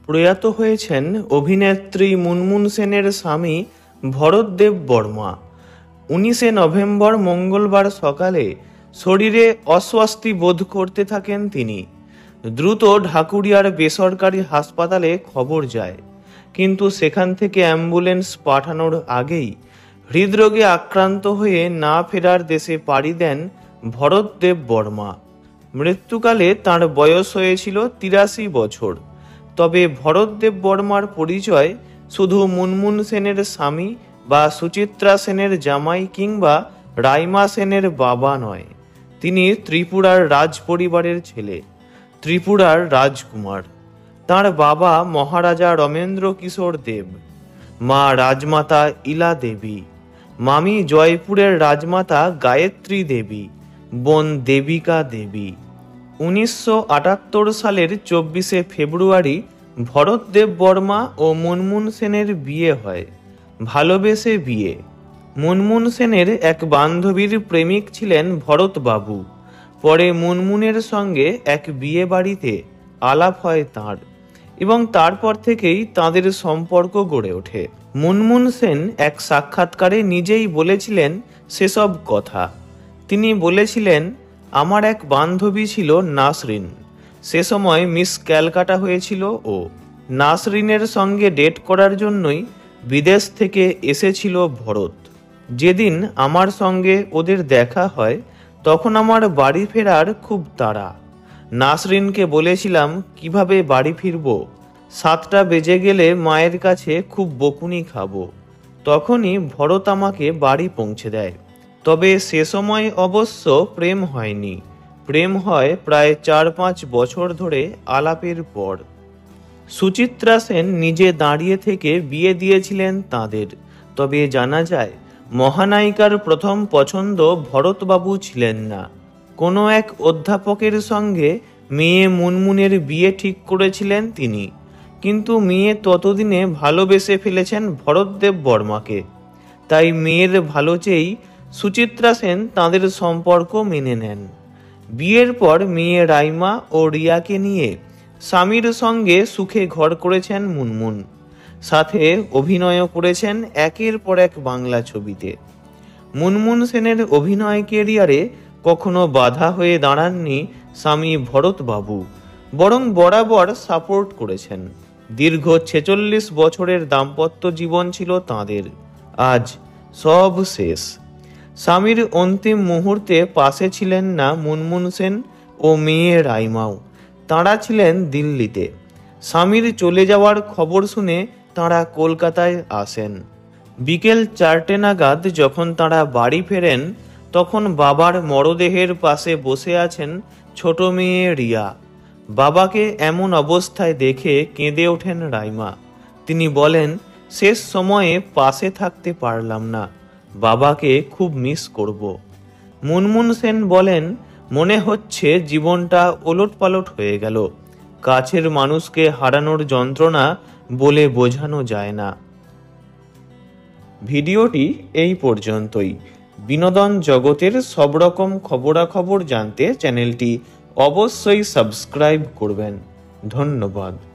প্রয়াত হয়েছেন অভিনেত্রী মুনমুন সেনের স্বামী ভরতদেব বর্মা। 19 নভেম্বর মঙ্গলবার সকালে শরীরে অস্বস্তি বোধ করতে থাকেন তিনি। দ্রুত ঢাকুরিয়ার বেসরকারি হাসপাতালে খবর যায়, কিন্তু সেখান থেকে অ্যাম্বুলেন্স পাঠানোর আগেই হৃদরোগে আক্রান্ত হয়ে না ফেরার দেশে পাড়ি দেন ভরতদেব বর্মা। মৃত্যুকালে তাঁর বয়স হয়েছিল 83 বছর। তবে ভরতদেব বর্মার পরিচয় শুধু মুনমুন সেনের স্বামী বা সুচিত্রা সেনের জামাই কিংবা রাইমা সেনের বাবা নয়। তিনি ত্রিপুরার রাজ পরিবারের ছেলে, ত্রিপুরার রাজকুমার। তাঁর বাবা মহারাজা রমেন্দ্র কিশোর দেব, মা রাজমাতা ইলা দেবী, মামি জয়পুরের রাজমাতা গায়ত্রী দেবী, বোন দেবিকা দেবী। 1978 সালের 24 ফেব্রুয়ারি ভরতদেব বর্মা ও মুনমুন সেনের বিয়ে হয়। ভালোবেসে বিয়ে। মুনমুন সেনের এক বান্ধবীর প্রেমিক ছিলেন ভরতবাবু। পরে মুনমুনের সঙ্গে এক বিয়ে বাড়িতে আলাপ হয় তাঁর, এবং তারপর থেকেই তাঁদের সম্পর্ক গড়ে ওঠে। মুনমুন সেন এক সাক্ষাৎকারে নিজেই বলেছিলেন সেসব কথা। তিনি বলেছিলেন, আমার এক বান্ধবী ছিল নাসরিন। সে সময় মিস ক্যালকাটা হয়েছিল ও। নাসরিনের সঙ্গে ডেট করার জন্যই বিদেশ থেকে এসেছিল ভরত। যেদিন আমার সঙ্গে ওদের দেখা হয় তখন আমার বাড়ি ফেরার খুব তাড়া। নাসরিনকে বলেছিলাম কিভাবে বাড়ি ফিরব, 7টা বেজে গেলে মায়ের কাছে খুব বকুনি খাবো। তখনই ভরত আমাকে বাড়ি পৌঁছে দেয়। তবে সে সময় অবশ্য প্রেম হয়নি। প্রেম হয় প্রায় 4-5 বছর ধরে আলাপের পর। সুচিত্রা সেন নিজে দাঁড়িয়ে থেকে বিয়ে দিয়েছিলেন তাঁদের। তবে জানা যায় মহানায়িকার প্রথম পছন্দ ভরতবাবু ছিলেন না। কোনো এক অধ্যাপকের সঙ্গে মেয়ে মুনমুনের বিয়ে ঠিক করেছিলেন তিনি, কিন্তু মেয়ে ততদিনে ভালোবেসে ফেলেছেন ভরতদেব বর্মাকে। তাই মেয়ের ভালো চেয়েই সুচিত্রা সেন তাঁদের সম্পর্ক মেনে নেন। বিয়ের পর মেয়ে রাইমা ও রিয়াকে নিয়ে স্বামীর সঙ্গে সুখে ঘর করেছেন মুনমুন। সাথে অভিনয়ও করেছেন একের পর এক বাংলা ছবিতে। মুনমুন সেনের অভিনয় ক্যারিয়ারে কখনো বাধা হয়ে দাঁড়াননি স্বামী ভরতবাবু, বরং বরাবর সাপোর্ট করেছেন। দীর্ঘ 46 বছরের দাম্পত্য জীবন ছিল তাঁদের। আজ সব শেষ। স্বামীর অন্তিম মুহূর্তে পাশে ছিলেন না মুনমুন সেন ও মেয়ে রাইমাও। তাঁরা ছিলেন দিল্লিতে। স্বামীর চলে যাওয়ার খবর শুনে তাঁরা কলকাতায় আসেন। বিকেল 4টে নাগাদ যখন তাঁরা বাড়ি ফেরেন তখন বাবার মরদেহের পাশে বসে আছেন ছোট মেয়ে রিয়া। বাবাকে এমন অবস্থায় দেখে কেঁদে ওঠেন রাইমা। তিনি বলেন, শেষ সময়ে পাশে থাকতে পারলাম না, বাবাকে খুব মিস করব। মুনমুন সেন বলেন, মনে হচ্ছে জীবনটা ওলটপালট হয়ে গেল। কাছের মানুষকে হারানোর যন্ত্রণা বলে বোঝানো যায় না। ভিডিওটি এই পর্যন্তই। বিনোদন জগতের সব রকম খবরাখবর জানতে চ্যানেলটি অবশ্যই সাবস্ক্রাইব করবেন। ধন্যবাদ।